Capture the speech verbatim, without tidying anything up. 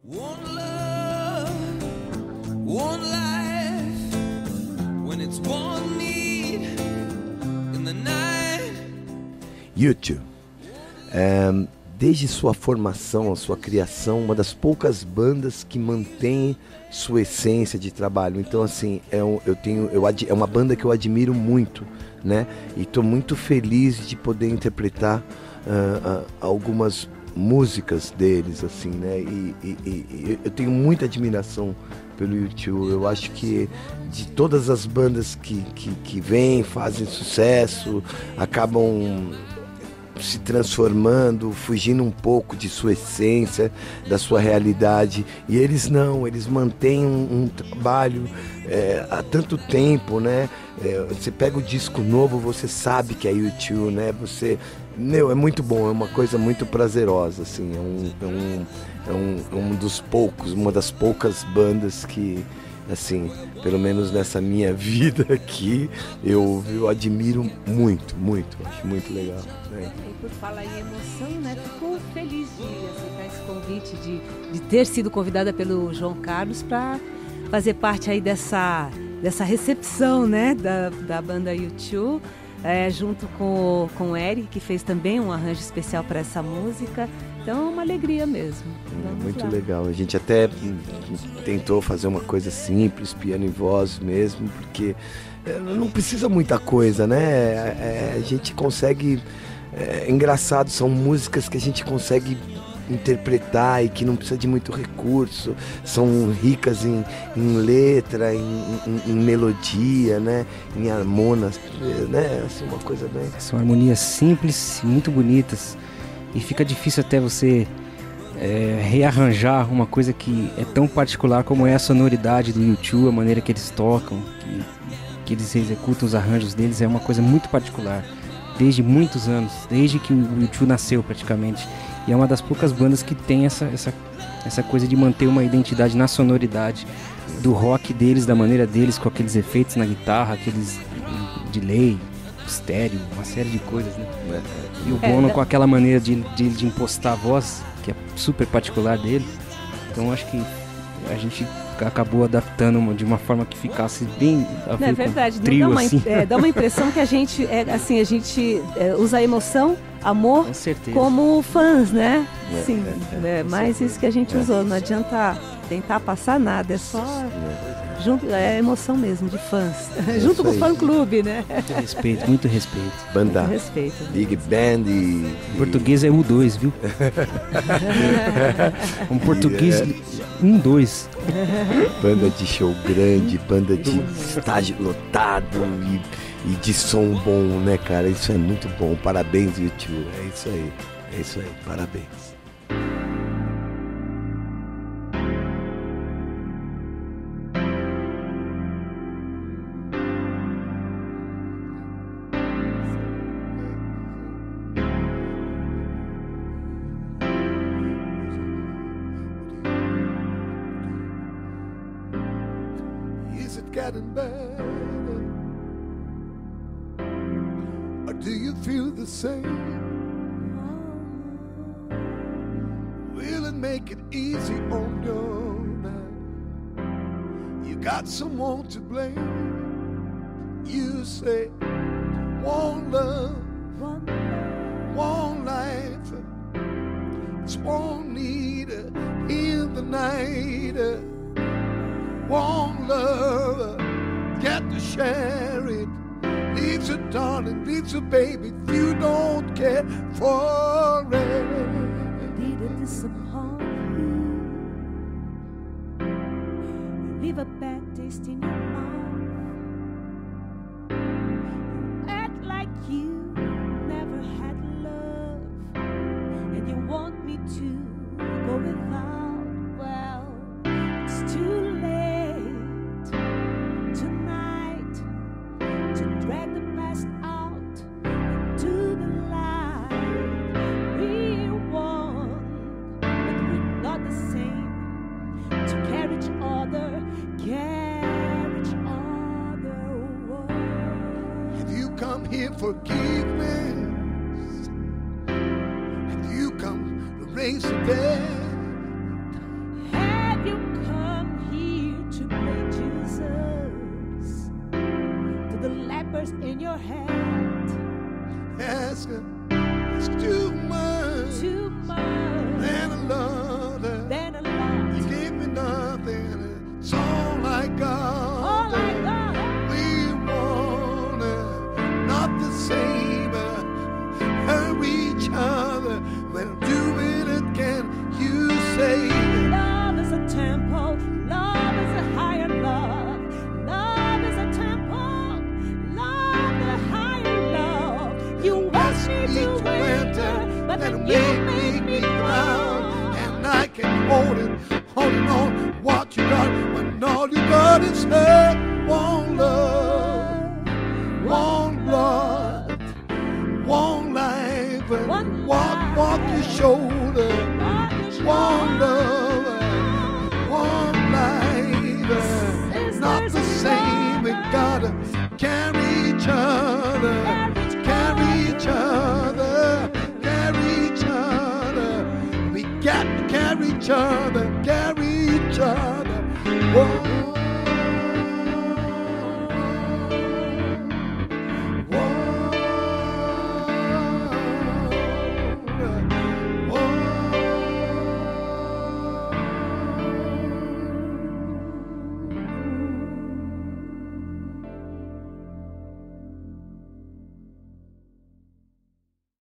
One love, one life, when it's one need in the night. U dois. Um, desde sua formação, a sua criação, uma das poucas bandas que mantém sua essência de trabalho. Então, assim, é, um, eu tenho, eu ad, é uma banda que eu admiro muito, né? E estou muito feliz de poder interpretar uh, uh, algumas músicas deles, assim, né? E, e, e eu tenho muita admiração pelo U dois. Eu acho que de todas as bandas que, que, que vêm, fazem sucesso, acabam se transformando, fugindo um pouco de sua essência, da sua realidade, e eles não, eles mantêm um, um trabalho é, há tanto tempo, né? É, você pega o disco novo, você sabe que é U dois, né? Você, meu, é muito bom, é uma coisa muito prazerosa, assim, é um, é um, é um, um dos poucos, uma das poucas bandas que, assim, pelo menos nessa minha vida aqui, eu, eu admiro muito, muito, acho muito legal, né? E por falar em emoção, né, fico feliz de aceitar esse convite, de, de ter sido convidada pelo João Carlos para fazer parte aí dessa, dessa recepção, né, da, da banda U dois, é, junto com, com o Eric, que fez também um arranjo especial para essa música. Então é uma alegria mesmo. Vamos Muito lá. legal. A gente até tentou fazer uma coisa simples, piano e voz mesmo, porque não precisa muita coisa, né? É, a gente consegue... É engraçado, são músicas que a gente consegue interpretar e que não precisa de muito recurso, são ricas em, em letra, em, em, em melodia, né? Em harmonas, né? Assim, uma coisa bem... São harmonias simples e muito bonitas, e fica difícil até você é, rearranjar uma coisa que é tão particular como é a sonoridade do U dois, a maneira que eles tocam, que, que eles executam os arranjos deles, é uma coisa muito particular, desde muitos anos, desde que o U dois nasceu praticamente, e é uma das poucas bandas que tem essa, essa, essa coisa de manter uma identidade na sonoridade do rock deles, da maneira deles, com aqueles efeitos na guitarra, aqueles delay, estéreo, uma série de coisas, né? E o Bono É, com aquela maneira de, de, de impostar a voz, que é super particular dele. Então acho que a gente acabou adaptando uma, de uma forma que ficasse bem a ver Não, é verdade, com trio, dá, uma, assim. é, dá uma impressão que a gente, é, assim, a gente é, usa a emoção, amor, Com certeza. como fãs, né? É, Sim, é, é, é, mais isso que a gente usou, não adianta tentar passar nada, é só junto, é emoção mesmo, de fãs, junto com o aí. fã-clube, né? Muito respeito, muito respeito. Banda Muito respeito. Big Band e... Em português é U dois, viu? Um português um dois. Banda de show grande, banda de estágio lotado e, e de som bom, né, cara? Isso é muito bom. Parabéns, U dois. É isso aí. É isso aí. Parabéns. Is it getting better? Or do you feel the same? Will it make it easy on your mind? You got someone to blame. You say, one love, one life, it's one need in the night. One love, get to share it. Leaves a darling, leaves a baby if you don't care for it. Did it disappoint you? Leave a bad taste in your mouth. You act like you never had love, and you want me to go without. Well, it's too late tonight to drag the past out into the light. We won, but we're not the same. To carry each other, carry each other. Whoa. Have you come here for forgiveness? Have you come to raise the dead? Have ask her. It's too much. Too much. Then I love her. Then I love You gave me nothing. It's all I got. all I got. We want her, not the same. Hurt each other. When do it again, you say. Love is a temple. Love is a higher love. Love is a temple. Love the higher love. You want me to enter, but then you make me drown. And I can hold it, holding on what you got, when all you got is hurt. One love, one blood, one life, and One walk, life. walk your shoulder. One love, one life, Is not there's the a same. We love. gotta carry each other, carry each other, carry each other. We got to carry each other, carry